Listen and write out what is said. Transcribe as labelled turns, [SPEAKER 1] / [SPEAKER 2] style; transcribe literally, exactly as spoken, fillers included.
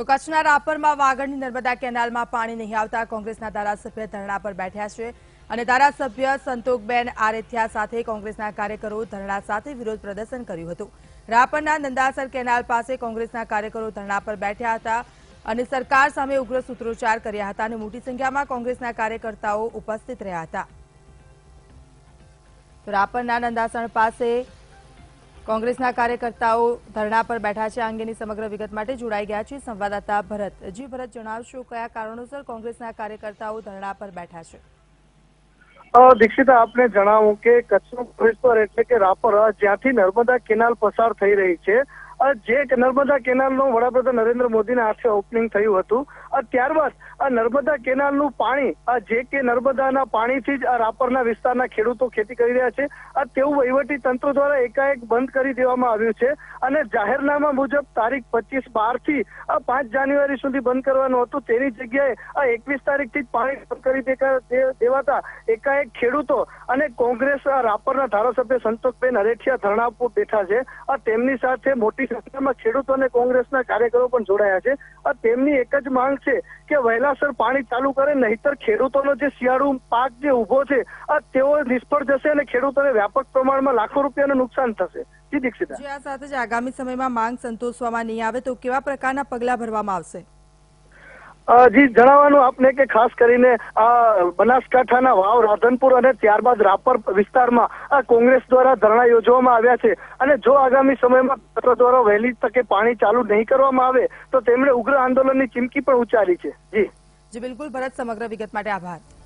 [SPEAKER 1] તો કચ્છના રાપરમાં વાગડની નર્મદા કેનાલમાં પાણી નહીં આવતા કોંગ્રેસના ધારાસભ્ય ધરણા પર બેઠ્યા છે અને ધારાસભ્ય સંતોકબેન આરેઠિયા સાથે કોંગ્રેસના કાર્યકરો ધરણા સાથે વિરોધ પ્રદર્શન કર્યું હતું। રાપરના નંદાસર કેનાલ પાસે કોંગ્રેસના કાર્યકરો ધરણા પર બેઠ્યા હતા અને સરકાર સામે ઉગ્ર સૂત્રોચ્ચાર કર્યા હતા અને મોટી સંખ્યામાં કોંગ્રેસના કાર્યકર્તાઓ ઉપસ્થિત રહ્યા હતા। તો રાપરના નંદાસર પાસે કોંગ્રેસના કાર્યકર્તાઓ ધરણા પર બેઠા છે। આ અંગેની સમગ્ર વિગત માટે જોડાઈ ગયા છે સંવાદદાતા ભરત। જી ભરત, જણાવશો કયા કારણોસર કોંગ્રેસના કાર્યકર્તાઓ ધરણા પર બેઠા છે?
[SPEAKER 2] દીક્ષિતા, આપને જણાવું કે કચ્છનું પ્રવેશદ્વાર એટલે કે રાપર જ્યાંથી નર્મદા કેનાલ પસાર થઈ રહી છે, જે નર્મદા કેનાલનું વડાપ્રધાન નરેન્દ્ર મોદીના હાથે ઓપનિંગ થયું હતું, ત્યારબાદ આ નર્મદા કેનાલનું પાણી જે કે નર્મદાના પાણીથી જ આ રાપરના વિસ્તારના ખેડૂતો ખેતી કરી રહ્યા છે, તેવું વહીવટી તંત્ર દ્વારા એકાએક બંધ કરી દેવામાં આવ્યું છે અને જાહેરનામા મુજબ તારીખ પચીસ બાર થી પાંચ જાન્યુઆરી સુધી બંધ કરવાનું હતું। તેની જગ્યાએ આ એકવીસ તારીખથી જ પાણી બંધ કરી દેવાતા એકાએક ખેડૂતો અને કોંગ્રેસ રાપરના ધારાસભ્ય સંતોકબેન આરેઠિયા ધરણા પર બેઠા છે। તેમની સાથે મોટી સંખ્યામાં ખેડૂતો અને કોંગ્રેસના કાર્યકરો પણ જોડાયા છે। તેમની એક જ માંગ છે કે વહેલાસર પાણી ચાલુ કરે, નહીતર ખેડૂતોનો જે શિયાળુ પાક જે ઉભો છે તેઓ નિષ્ફળ જશે અને ખેડૂતોને વ્યાપક પ્રમાણમાં લાખો રૂપિયાનું નુકસાન થશે। જી દીક્ષિતા,
[SPEAKER 1] આ સાથે જ આગામી સમયમાં માંગ સંતોષવામાં નહીં આવે તો કેવા પ્રકારના પગલા ભરવામાં આવશે?
[SPEAKER 2] જી જણાવવાનું આપને કે ખાસ કરીને આ બનાસકાંઠાના વાવ, રાધનપુર અને ત્યારબાદ રાપર વિસ્તારમાં કોંગ્રેસ દ્વારા ધરણા યોજવામાં આવ્યા છે અને જો આગામી સમયમાં તંત્ર દ્વારા વહેલી તકે પાણી ચાલુ નહીં કરવામાં આવે તો તેમણે ઉગ્ર આંદોલનની ચીમકી પણ ઉચ્ચારી છે। જી
[SPEAKER 1] જી બિલકુલ ભરત, સમગ્ર વિગત માટે આભાર।